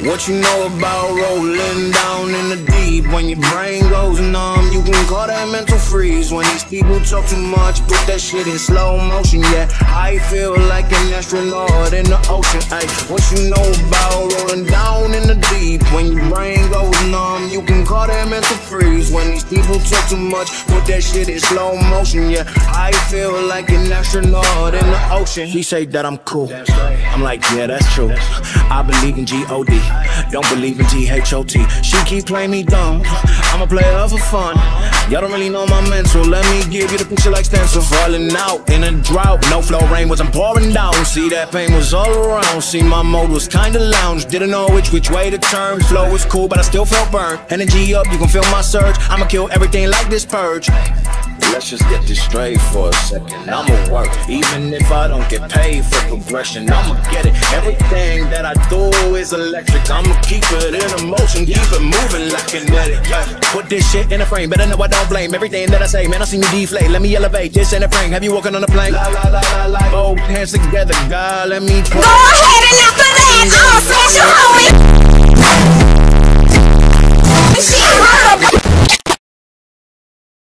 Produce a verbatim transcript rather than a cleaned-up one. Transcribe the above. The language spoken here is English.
What you know about rolling down in the deep? When your brain goes numb, you can call that mental freeze. When these people talk too much, put that shit in slow motion. Yeah, I feel like an astronaut in the ocean. Ay, what you know about rolling down in the deep? When your brain goes numb, you can call that mental freeze. When these people talk too much, put that shit in slow motion. Yeah, I feel like an astronaut in the ocean. She say that I'm cool. I'm like, yeah, that's true. I believe in G O D, don't believe in T H O T. She keep playing me dumb, I'm a player for fun. Y'all don't really know my mental, let me give you the picture like stencil. Falling out in a drought, no flow, rain wasn't pouring down. See, that pain was all around. See, my mode was kinda lounge, didn't know which which way to turn. Flow was cool, but I still felt burned. Energy up, you can feel my surge. I'ma kill everything like this purge. Let's just get this straight for a second. I'ma work, even if I don't get paid for progression. I'ma get it. Everything that I do is electric. I'ma keep it in motion, keep it moving like kinetic. Yeah. Put this shit in a frame, better know I don't blame everything that I say. Man, I see me deflate. Let me elevate this in a frame. Have you walking on a plane? La, la, la, la, la. Both hands together, God, let me. Go ahead.